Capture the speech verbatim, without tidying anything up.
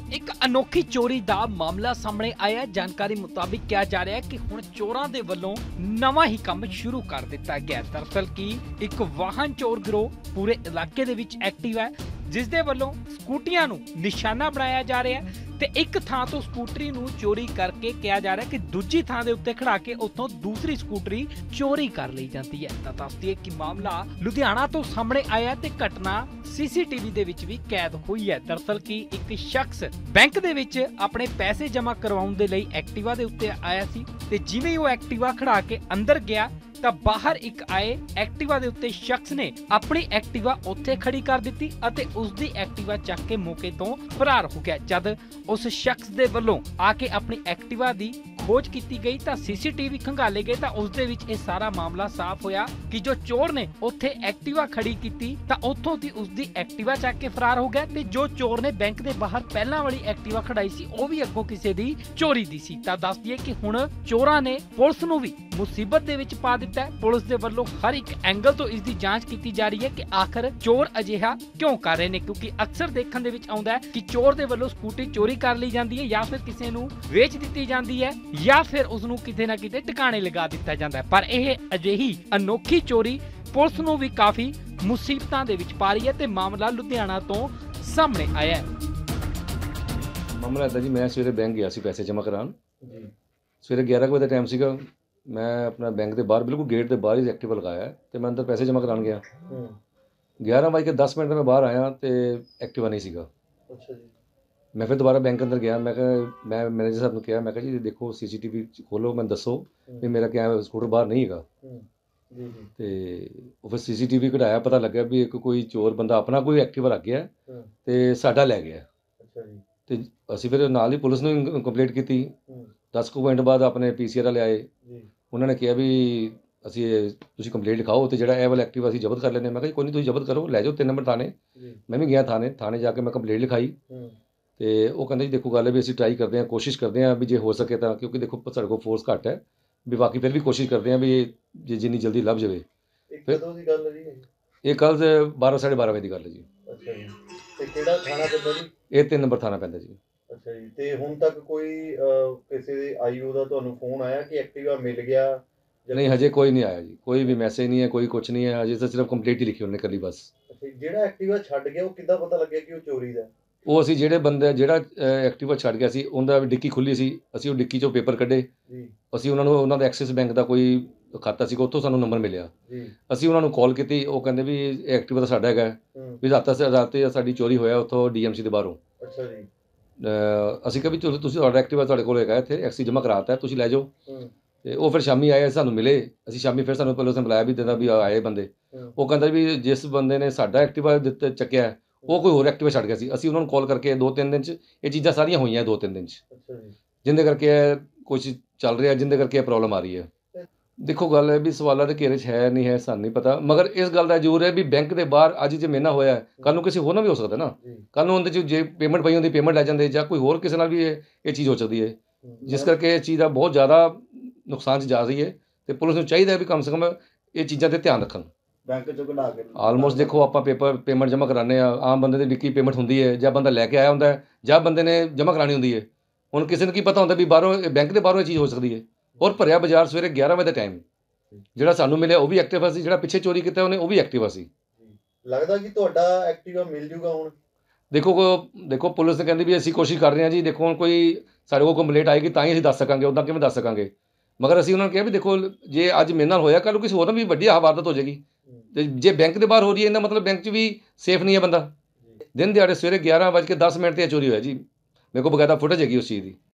ਇੱਕ ਅਨੋਖੀ ਚੋਰੀ ਦਾ ਮਾਮਲਾ ਸਾਹਮਣੇ ਆਇਆ। ਜਾਣਕਾਰੀ ਮੁਤਾबिक ਕਿਹਾ ਜਾ ਰਿਹਾ ਹੈ ਕਿ ਹੁਣ ਚੋਰਾਂ ਦੇ ਵੱਲੋਂ ਨਵਾਂ ਹੀ ਕੰਮ ਸ਼ੁਰੂ ਕਰ ਦਿੱਤਾ ਗਿਆ। ਦਰਅਸਲ ਕਿ ਇੱਕ ਵਾਹਨ ਚੋਰ ਗਿਰੋਹ ਪੂਰੇ ਇਲਾਕੇ ਦੇ ਵਿੱਚ ਐਕਟਿਵ ਹੈ, ਜਿਸ ਦੇ ਵੱਲੋਂ ਸਕੂਟੀਆਂ ਨੂੰ ਨਿਸ਼ਾਨਾ ਬਣਾਇਆ ਜਾ ਰਿਹਾ ਹੈ ਤੇ ਇੱਕ ਥਾਂ ਤੋਂ ਸਕੂਟਰੀ ਨੂੰ ਚੋਰੀ ਕਰਕੇ ਕਿਹਾ ਜਾ ਰਿਹਾ ਕਿ ਦੂਜੀ ਥਾਂ ਦੇ ਉੱਤੇ ਖੜਾ ਕੇ ਉੱਥੋਂ ਦੂਸਰੀ ਸਕੂਟਰੀ ਚੋਰੀ ਕਰ ਲਈ ਜਾਂਦੀ ਹੈ। ਤਾਂ ਦੱਸਦੀ ਹੈ ਕਿ ਮਾਮਲਾ ਲੁਧਿਆਣਾ ਤੋਂ ਸਾਹਮਣੇ ਆਇਆ ਤੇ ਘਟਨਾ ਸੀਸੀਟੀਵੀ ਦੇ ਵਿੱਚ ਵੀ ਕੈਦ ਹੋਈ ਹੈ। ਦਰਅਸਲ ਕਿ ਇੱਕ ਸ਼ਖਸ ਬੈਂਕ ਦੇ ਵਿੱਚ ਆਪਣੇ ਪੈਸੇ ਜਮ੍ਹਾਂ ਕਰਵਾਉਣ ਦੇ ਲਈ ਐਕਟਿਵਾ ਦੇ ਉੱਤੇ ਆਇਆ ਸੀ ਤੇ ਜਿਵੇਂ ਹੀ ਉਹ ਐਕਟਿਵਾ ਖੜਾ ਕੇ ਅੰਦਰ ਗਿਆ ਤਾਂ ਬਾਹਰ ਇੱਕ ਆਏ ਐਕਟਿਵਾ ਦੇ ਉੱਤੇ ਸ਼ਖਸ ਨੇ ਆਪਣੀ ਐਕਟਿਵਾ ਉੱਥੇ ਖੜੀ ਕਰ ਦਿੱਤੀ ਅਤੇ ਉਸ ਦੀ ਐਕਟਿਵਾ ਚੱਕ ਕੇ ਮੌਕੇ ਤੋਂ ਫਰਾਰ ਹੋ ਗਿਆ। ਜਦ ਉਸ ਸ਼ਖਸ ਦੇ ਵੱਲੋਂ ਆ ਕੇ ਆਪਣੀ ਐਕਟਿਵਾ ਦੀ ਖੋਜ ਕੀਤੀ ਗਈ ਤਾਂ ਸੀਸੀਟੀਵੀ ਖੰਗਾਲੇ ਗਏ ਤਾਂ ਉਸ ਦੇ ਵਿੱਚ ਇਹ ਸਾਰਾ ਮਾਮਲਾ ਸਾਫ਼ ਹੋਇਆ ਕਿ ਜੋ ਚੋਰ ਨੇ ਉੱਥੇ ਐਕਟਿਵਾ ਖੜੀ ਕੀਤੀ ਤਾਂ ਉੱਥੋਂ ਦੀ ਉਸ ਦੀ ਐਕਟਿਵਾ ਚੱਕ ਕੇ ਫਰਾਰ ਹੋ ਗਿਆ ਤੇ ਜੋ ਚੋਰ ਨੇ ਬੈਂਕ ਦੇ ਬਾਹਰ ਪਹਿਲਾਂ ਵਾਲੀ ਐਕਟਿਵਾ ਖੜਾਈ ਸੀ ਉਹ ਵੀ ਅੱਗੋਂ ਕਿਸੇ ਦੀ ਚੋਰੀ ਦੀ ਸੀ। ਤਾਂ ਦੱਸ ਦਈਏ ਕਿ ਹੁਣ ਚੋਰਾਂ ਨੇ ਪੁਲਿਸ ਨੂੰ ਵੀ ਮੁਸੀਬਤ ਦੇ ਵਿੱਚ ਪਾ ਦਿੱਤਾ ਹੈ। ਪੁਲਿਸ ਦੇ ਵੱਲੋਂ ਹਰ ਇੱਕ ਐਂਗਲ ਤੋਂ ਇਸ ਦੀ ਜਾਂਚ ਕੀਤੀ ਜਾ ਰਹੀ ਹੈ ਕਿ ਆਖਰ ਚੋਰ ਅਜਿਹਾ ਕਿਉਂ ਕਰ ਰਹੇ ਨੇ, ਕਿਉਂਕਿ ਅਕਸਰ ਦੇਖਣ ਦੇ ਵਿੱਚ ਆਉਂਦਾ ਹੈ ਕਿ ਚੋਰ ਦੇ ਵੱਲੋਂ ਸਕੂਟਰੀ ਚੋਰੀ ਕਰ ਲਈ ਜਾਂਦੀ ਹੈ ਜਾਂ ਫਿਰ ਕਿਸੇ ਨੂੰ ਵੇਚ ਦਿੱਤੀ ਜਾਂਦੀ ਹੈ ਜਾਂ ਫਿਰ ਉਸ ਨੂੰ ਕਿਤੇ ਨਾ ਕਿਤੇ ਟਿਕਾਣੇ ਲਗਾ ਦਿੱਤਾ ਜਾਂਦਾ ਹੈ। ਪਰ ਇਹ ਅਜਿਹੀ ਅਨੋਖੀ ਚੋਰੀ ਪੁਲਿਸ ਨੂੰ ਵੀ ਕਾਫੀ ਮੁਸੀਬਤਾਂ ਦੇ ਵਿੱਚ ਪਾ ਰਹੀ ਹੈ ਤੇ ਮਾਮਲਾ ਲੁਧਿਆਣਾ ਤੋਂ ਸਾਹਮਣੇ ਆਇਆ ਹੈ। ਮਾਮਲਾ ਇੱਦਾਂ ਜੀ, ਮੈਂ ਸਵੇਰੇ ਬੈਂਕ ਗਿਆ ਸੀ ਪੈਸੇ ਜਮ੍ਹਾਂ ਕਰਾਉਣ। ਸਵੇਰੇ ਗਿਆਰਾਂ ਵਜੇ ਦਾ ਟਾਈਮ ਸੀਗਾ। ਮੈਂ ਆਪਣਾ ਬੈਂਕ ਦੇ ਬਾਹਰ ਬਿਲਕੁਲ ਗੇਟ ਦੇ ਬਾਹਰ ਹੀ ਐਕਟਿਵਾ ਲਗਾਇਆ ਤੇ ਮੈਂ ਅੰਦਰ ਪੈਸੇ ਜਮ੍ਹਾਂ ਕਰਾਉਣ ਗਿਆ। ਗਿਆਰਾਂ ਵਜੇ ਕੇ ਦਸ ਮਿੰਟ ਮੈਂ ਬਾਹਰ ਆਇਆ ਤੇ ਐਕਟਿਵਾ ਨਹੀਂ ਸੀਗਾ। ਅੱਛਾ ਜੀ। ਮੈਂ ਫਿਰ ਦੁਬਾਰਾ ਬੈਂਕ ਅੰਦਰ ਗਿਆ। ਮੈਂ ਕਿਹਾ ਮੈਂ ਮੈਨੇਜਰ ਸਾਹਿਬ ਨੂੰ ਕਿਹਾ, ਮੈਂ ਕਿਹਾ ਜੀ ਦੇਖੋ ਸੀਸੀਟੀਵੀ ਖੋਲੋ, ਮੈਨੂੰ ਦੱਸੋ ਵੀ ਮੇਰਾ ਕਿਆ ਸਕੂਟਰ ਬਾਹਰ ਨਹੀਂ ਹੈਗਾ। ਤੇ ਉਹ ਫਿਰ ਸੀਸੀਟੀਵੀ ਕਢਾਇਆ, ਪਤਾ ਲੱਗਿਆ ਵੀ ਇੱਕ ਕੋਈ ਚੋਰ ਬੰਦਾ ਆਪਣਾ ਕੋਈ ਐਕਟਿਵਾ ਰੱਖ ਗਿਆ ਤੇ ਸਾਡਾ ਲੈ ਗਿਆ। ਤੇ ਅਸੀਂ ਫਿਰ ਨਾਲ ਹੀ ਪੁਲਿਸ ਨੂੰ ਕੰਪਲੇਂਟ ਕੀਤੀ। ਦਸ ਕੁ ਮਿੰਟ ਬਾਅਦ ਆਪਣੇ ਪੀ ਸੀ ਆਰ ਲਿਆਏ। ਉਹਨਾਂ ਨੇ ਕਿਹਾ ਵੀ ਅਸੀਂ ਤੁਸੀਂ ਕੰਪਲੇਂਟ ਲਿਖਾਓ ਤੇ ਜਿਹੜਾ ਇਹ ਵਾਲਾ ਐਕਟਿਵਾ ਅਸੀਂ ਜ਼ਬਤ ਕਰ ਲੈਂਦੇ। ਮੈਂ ਕਿਹਾ ਜੀ ਕੋਈ ਨਹੀਂ, ਤੁਸੀਂ ਜ਼ਬਤ ਕਰੋ, ਲੈ ਜਾਓ ਤਿੰਨ ਨੰਬਰ ਥਾਣੇ। ਮੈਂ ਵੀ ਗਿਆ ਥਾਣੇ ਥਾਣੇ ਜਾ ਕੇ ਮੈਂ ਕੰਪਲੇਂਟ ਲਿਖਾਈ ਤੇ ਉਹ ਕਹਿੰਦੇ ਜੀ ਦੇਖੋ ਗੱਲ ਹੈ ਵੀ ਅਸੀਂ ਟਰਾਈ ਕਰਦੇ ਹਾਂ, ਕੋਸ਼ਿਸ਼ ਕਰਦੇ ਹਾਂ ਵੀ ਜੇ ਹੋ ਸਕੇ ਤਾਂ, ਕਿਉਂਕਿ ਦੇਖੋ ਸਾਡੇ ਕੋਲ ਫੋਰਸ ਘੱਟ ਹੈ ਵੀ ਬਾਕੀ ਫਿਰ ਵੀ ਕੋਸ਼ਿਸ਼ ਕਰਦੇ ਹਾਂ ਵੀ ਜੇ ਜਿੰਨੀ ਜਲਦੀ ਲੱਭ ਜਾਵੇ। ਕਦੋਂ ਦੀ ਗੱਲ ਹੈ ਜੀ ਇਹ? ਕੱਲ੍ਹ ਬਾਰਾਂ ਸਾਢੇ ਬਾਰਾਂ ਵਜੇ ਦੀ ਗੱਲ ਹੈ ਜੀ। ਅੱਛਾ ਜੀ। ਤੇ ਕਿਹੜਾ ਥਾਣਾ ਪੈਂਦਾ ਜੀ? ਇਹ ਤਿੰਨ ਨੰਬਰ ਥਾਣਾ ਪੈਂਦਾ ਜੀ। ਅੱਛਾ ਜੀ। ਤੇ ਹੁਣ ਤੱਕ ਕੋਈ ਕਿਸੇ ਦੇ ਆਈ ਓ ਦਾ ਤੁਹਾਨੂੰ ਫੋਨ ਆਇਆ ਕਿ ਐਕਟਿਵਾ ਮਿਲ ਗਿਆ? ਨਹੀਂ, ਹਜੇ ਕੋਈ ਨਹੀਂ ਆਇਆ ਜੀ, ਕੋਈ ਵੀ ਮੈਸੇਜ ਨਹੀਂ ਹੈ, ਕੋਈ ਕੁਛ ਨਹੀਂ ਹੈ। ਹਜੇ ਤਾਂ ਸਿਰਫ ਕੰਪਲੀਟ ਹੀ ਲਿਖੀ ਉਹਨੇ ਕੱਲੀ ਬਸ। ਅੱਛਾ। ਜਿਹੜਾ ਐਕਟਿਵਾ ਛੱਡ ਗਿਆ ਉਹ ਕਿੱਦਾਂ ਪਤਾ ਲੱਗਿਆ ਕਿ ਉਹ ਚੋਰੀ ਦਾ? ਉਹ ਅਸੀਂ ਜਿਹੜੇ ਬੰਦੇ ਜਿਹੜਾ ਐਕਟਿਵਾ ਛੱਡ ਗਿਆ ਸੀ ਉਹਦਾ ਡਿੱਕੀ ਖੁੱਲੀ ਸੀ, ਅਸੀਂ ਉਹ ਡਿੱਕੀ 'ਚੋਂ ਪੇਪਰ ਕੱਢੇ। ਅਸੀਂ ਉਹਨਾਂ ਨੂੰ ਉਹਨਾਂ ਦਾ ਐਕਸਿਸ ਬੈਂਕ ਦਾ ਕੋਈ ਖਾਤਾ ਸੀਗਾ, ਉੱਥੋਂ ਸਾਨੂੰ ਨੰਬਰ ਮਿਲਿਆ। ਅਸੀਂ ਉਹਨਾਂ ਨੂੰ ਕਾਲ ਕੀਤੀ, ਉਹ ਕਹਿੰਦੇ ਵੀ ਇਹ ਐਕਟਿਵਾ ਤਾਂ ਸਾਡਾ ਹੈਗਾ ਵੀ ਰਾਤ ਰਾਤ ਸਾਡੀ ਚੋਰੀ ਹੋਇਆ ਉੱਥੋਂ ਡੀ ਐਮ ਸੀ ਦੇ ਬਾਹਰੋਂ। ਅੱਛਾ ਜੀ। ਅਸੀਂ ਕਿਹਾ ਵੀ ਚਲੋ ਤੁਸੀਂ ਤੁਹਾਡਾ ਐਕਟਿਵਾ ਤੁਹਾਡੇ ਕੋਲ ਹੈਗਾ ਇੱਥੇ, ਐਕਸੀ ਜਮ੍ਹਾਂ ਕਰਾਤਾ ਤੁਸੀਂ ਲੈ ਜਾਓ। ਤੇ ਉਹ ਫਿਰ ਸ਼ਾਮੀ ਆਏ, ਸਾਨੂੰ ਮਿਲੇ। ਅਸੀਂ ਸ਼ਾਮੀ ਫਿਰ ਸਾਨੂੰ ਪਹਿਲਾਂ ਉਸਨੇ ਬੁਲਾਇਆ ਵੀ ਦਿੰਦਾ ਵੀ ਆਏ ਬੰਦੇ। ਉਹ ਕਹਿੰਦਾ ਵੀ ਜਿਸ ਬੰਦੇ ਨੇ ਸਾਡਾ ਐਕਟਿਵਾ ਦਿੱਤਾ ਚੱਕਿਆ ਉਹ ਕੋਈ ਹੋਰ ਐਕਟਿਵਾ ਛੱਡ ਗਿਆ ਸੀ। ਅਸੀਂ ਉਹਨਾਂ ਨੂੰ ਕਾਲ ਕਰਕੇ ਦੋ ਤਿੰਨ ਦਿਨ 'ਚ ਇਹ ਚੀਜ਼ਾਂ ਸਾਰੀਆਂ ਹੋਈਆਂ ਦੋ ਤਿੰਨ ਦਿਨ 'ਚ, ਜਿਹਦੇ ਕਰਕੇ ਕੁਛ ਚੱਲ ਰਿਹਾ, ਜਿਹਦੇ ਕਰਕੇ ਇਹ ਪ੍ਰੋਬਲਮ ਆ ਰਹੀ ਹੈ। ਦੇਖੋ ਗੱਲ ਹੈ ਵੀ ਸਵਾਲਾਂ ਦੇ ਘੇਰੇ 'ਚ ਹੈ ਨਹੀਂ ਹੈ ਸਾਨੂੰ ਨਹੀਂ ਪਤਾ, ਮਗਰ ਇਸ ਗੱਲ ਦਾ ਜ਼ਰੂਰ ਹੈ ਵੀ ਬੈਂਕ ਦੇ ਬਾਹਰ ਅੱਜ ਜੇ ਮੇਨਾ ਹੋਇਆ ਕੱਲ੍ਹ ਨੂੰ ਕਿਸੇ ਹੋਰ ਨਾਲ ਵੀ ਹੋ ਸਕਦਾ ਨਾ। ਕੱਲ੍ਹ ਨੂੰ ਉਹਦੇ 'ਚ ਜੇ ਪੇਮੈਂਟ ਪਈ ਹੁੰਦੀ ਪੇਮੈਂਟ ਲੈ ਜਾਂਦੇ ਜਾਂ ਕੋਈ ਹੋਰ ਕਿਸੇ ਨਾਲ ਵੀ ਇਹ ਇਹ ਚੀਜ਼ ਹੋ ਸਕਦੀ ਹੈ, ਜਿਸ ਕਰਕੇ ਇਹ ਚੀਜ਼ ਦਾ ਬਹੁਤ ਜ਼ਿਆਦਾ ਨੁਕਸਾਨ 'ਚ ਜਾ ਰਹੀ ਹੈ। ਅਤੇ ਪੁਲਿਸ ਨੂੰ ਚਾਹੀਦਾ ਹੈ ਵੀ ਕਮ ਸੇ ਕਮ ਇਹ ਚੀਜ਼ਾਂ 'ਤੇ ਧਿਆਨ ਰੱਖਣ। ਬੈਂਕ 'ਚੋਂ ਕਢਾ ਕੇ ਆਲਮੋਸਟ ਦੇਖੋ ਆਪਾਂ ਪੇਪਰ ਪੇਮੈਂਟ ਜਮ੍ਹਾਂ ਕਰਾਉਂਦੇ ਹਾਂ, ਆਮ ਬੰਦੇ ਦੀ ਡਿੱਕੀ ਪੇਮੈਂਟ ਹੁੰਦੀ ਹੈ ਜਾਂ ਬੰਦਾ ਲੈ ਕੇ ਆਇਆ ਹੁੰਦਾ ਹੈ ਜਾਂ ਬੰਦੇ ਨੇ ਜਮ੍ਹਾਂ ਕਰਾਉਣੀ ਹੁੰਦੀ ਹੈ। ਹੁਣ ਕਿਸੇ ਨੂੰ ਕੀ ਪਤਾ ਹੁੰਦਾ ਵੀ ਬਾਹਰੋਂ ਬੈਂਕ ਦੇ ਬਾਹਰੋਂ ਇਹ ਚੀਜ਼ ਹੋ ਸਕਦੀ ਹੈ। ਔਰ ਭਰਿਆ ਬਾਜ਼ਾਰ ਸਵੇਰੇ ਗਿਆਰਾਂ ਵਜੇ ਦਾ ਟਾਈਮ, ਜਿਹੜਾ ਸਾਨੂੰ ਮਿਲਿਆ ਉਹ ਵੀ ਐਕਟਿਵਾ ਸੀ, ਜਿਹੜਾ ਪਿੱਛੇ ਚੋਰੀ ਕੀਤਾ ਉਹਨੇ ਉਹ ਵੀ ਐਕਟਿਵਾ ਸੀ। ਲੱਗਦਾ ਕਿ ਤੁਹਾਡਾ ਐਕਟਿਵਾ ਮਿਲ ਜੂਗਾ ਹੁਣ? ਦੇਖੋ ਦੇਖੋ ਪੁਲਿਸ ਨੇ ਕਹਿੰਦੀ ਵੀ ਅਸੀਂ ਕੋਸ਼ਿਸ਼ ਕਰ ਰਹੇ ਹਾਂ ਜੀ। ਦੇਖੋ ਹੁਣ ਕੋਈ ਸਾਡੇ ਕੋਲ ਕੰਪਲੇਂਟ ਆਏਗੀ ਤਾਂ ਹੀ ਅਸੀਂ ਦੱਸ ਸਕਾਂਗੇ, ਉੱਦਾਂ ਕਿਵੇਂ ਦੱਸ ਸਕਾਂਗੇ। ਮਗਰ ਅਸੀਂ ਉਹਨਾਂ ਨੂੰ ਕਿਹਾ ਵੀ ਦੇਖੋ ਜੇ ਅੱਜ ਮੇਰੇ ਨਾਲ ਹੋਇਆ ਕੱਲ੍ਹ ਨੂੰ ਕਿਸੇ ਹੋਰ ਨਾਲ ਵੀ ਵੱਡੀ ਵਾਰਦਾਤ ਹੋ ਜਾਏਗੀ। ਤੇ ਜੇ ਬੈਂਕ ਦੇ ਬਾਹਰ ਹੋ ਰਹੀ ਹੈ ਇਹਦਾ ਮਤਲਬ ਬੈਂਕ 'ਚ ਵੀ ਸੇਫ ਨਹੀਂ ਹੈ ਬੰਦਾ। ਦਿਨ ਦਿਹਾੜੇ ਸਵੇਰੇ ਗਿਆਰਾਂ ਵੱਜ ਕੇ ਦਸ ਮਿੰਟ 'ਤੇ ਚੋਰੀ ਹੋਇਆ ਜੀ। ਮੇਰੇ ਕੋਲ ਬਕਾਇਦਾ ਫੁਟੇਜ ਹੈਗੀ ਉਸ ਚੀਜ਼ ਦੀ।